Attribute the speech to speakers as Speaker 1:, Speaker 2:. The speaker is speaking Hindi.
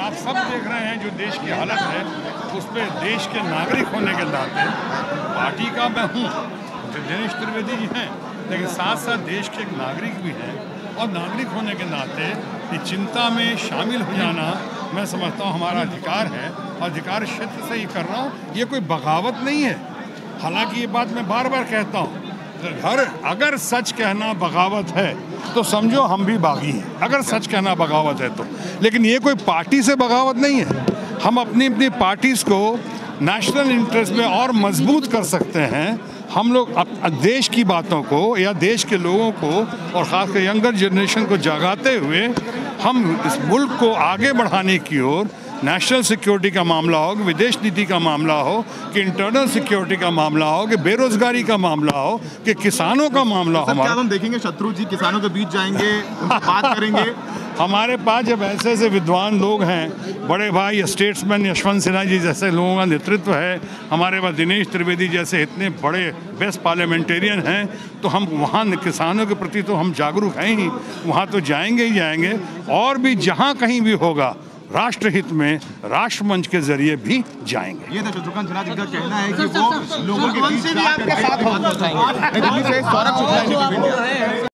Speaker 1: आप सब देख रहे हैं जो देश की हालत है, उस पर देश के नागरिक होने के नाते पार्टी का मैं हूँ, दिनेश त्रिवेदी जी हैं, लेकिन साथ साथ देश के एक नागरिक भी हैं और नागरिक होने के नाते ये चिंता में शामिल हो जाना मैं समझता हूँ हमारा अधिकार है। अधिकार क्षेत्र से ही कर रहा हूँ, ये कोई बगावत नहीं है। हालांकि ये बात मैं बार बार कहता हूँ, अगर सच कहना बगावत है तो समझो हम भी बागी हैं, अगर सच कहना बगावत है तो। लेकिन ये कोई पार्टी से बगावत नहीं है। हम अपनी अपनी पार्टीज़ को नेशनल इंटरेस्ट में और मजबूत कर सकते हैं। हम लोग देश की बातों को या देश के लोगों को और ख़ासकर यंगर जनरेशन को जगाते हुए हम इस मुल्क को आगे बढ़ाने की ओर, नेशनल सिक्योरिटी का मामला हो, विदेश नीति का मामला हो, कि इंटरनल सिक्योरिटी का मामला हो, कि बेरोजगारी का मामला हो, कि किसानों का मामला हो।
Speaker 2: क्या हम देखेंगे शत्रु जी किसानों के बीच जाएंगे, बात करेंगे?
Speaker 1: हमारे पास जब ऐसे ऐसे विद्वान लोग हैं, बड़े भाई स्टेट्समैन यशवंत सिन्हा जी जैसे लोगों का नेतृत्व है, हमारे पास दिनेश त्रिवेदी जैसे इतने बड़े बेस्ट पार्लियामेंटेरियन हैं, तो हम वहाँ किसानों के प्रति तो हम जागरूक हैं ही, वहाँ तो जाएंगे ही जाएंगे। और भी जहाँ कहीं भी होगा राष्ट्रहित में राष्ट्रमंच के जरिए भी जाएंगे।
Speaker 2: ये शत्रुघ्न सिन्हा जी का कहना है कि वो लोगों के बीच आपके साथ